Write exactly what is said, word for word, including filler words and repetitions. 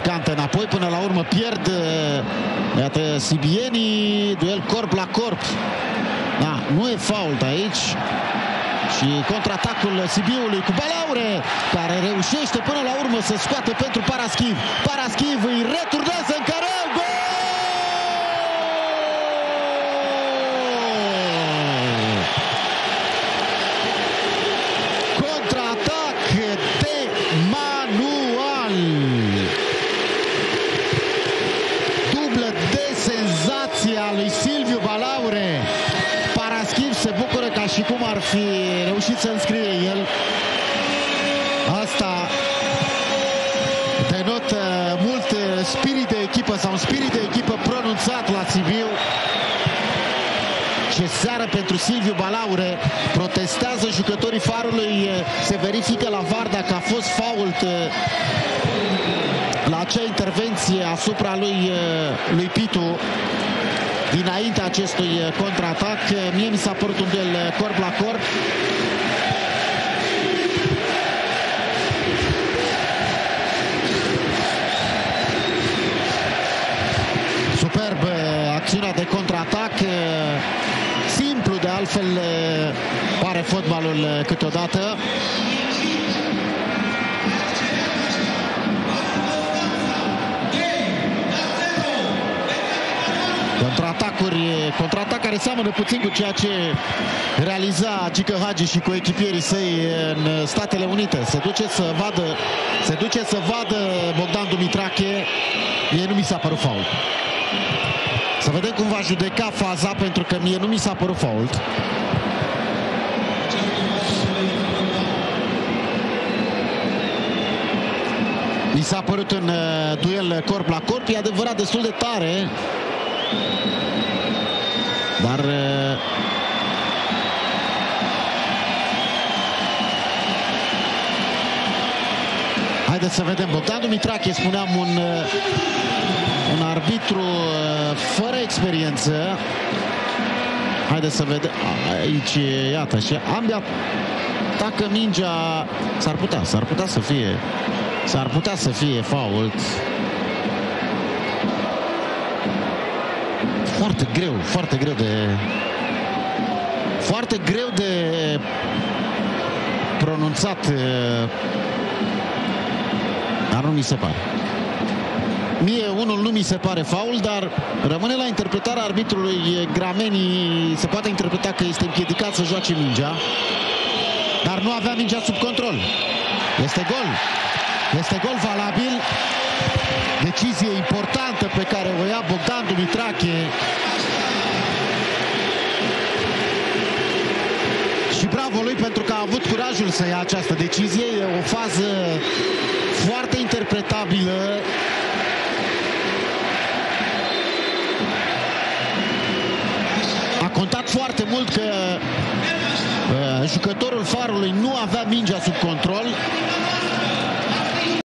riscantă înapoi, până la urmă pierd, iată, sibienii, duel corp la corp. Da, nu e fault aici. Și contraatacul Sibiului cu Balaure, care reușește până la urmă să scoată pentru Paraschiv. Paraschiv îi returnează în care gol! Contraatac de manual. Dublă de senzație a lui Silviu Balaure. Paraschiv se bucură ca și cum ar fi reușit să înscrie el. Asta denotă mult spirit de echipă sau un spirit de echipă pronunțat la Sibiu. Ce seară pentru Silviu Balaure. Protestează jucătorii Farului. Se verifică la V A R dacă a fost fault la acea intervenție asupra lui, lui Pitu dinaintea acestui contraatac. Mie mi s-a părut un duel corp la corp. Superb acțiunea de contraatac. Simplu de altfel pare fotbalul câteodată. Contraatacuri, contraatac care seamănă puțin cu ceea ce realiza Gică Hagi și cu echipierii săi în Statele Unite. Se duce să vadă, se duce să vadă Bogdan Dumitrache. Mie nu mi s-a părut fault. Să vedem cum va judeca faza, pentru că mie nu mi s-a părut fault. Mi s-a părut un duel corp la corp, e adevărat destul de tare. Dar haideți să vedem. Bogdan Dumitrache, spuneam, un, un arbitru fără experiență. Haideți să vedem. Aici, iată, și ambia atacă mingea. S-ar putea, s-ar putea să fie S-ar putea să fie fault. Foarte greu, foarte greu de foarte greu de pronunțat, dar nu mi se pare. Mie unul nu mi se pare faul, dar rămâne la interpretarea arbitrului Grameni. Se poate interpreta că este împiedicat să joace mingea, dar nu avea mingea sub control. Este gol. Este gol valabil. Decizie importantă pe care o ia Bogdan Dumitrache. Și bravo lui pentru că a avut curajul să ia această decizie. E o fază foarte interpretabilă. A contat foarte mult că uh, jucătorul Farului nu avea mingea sub control.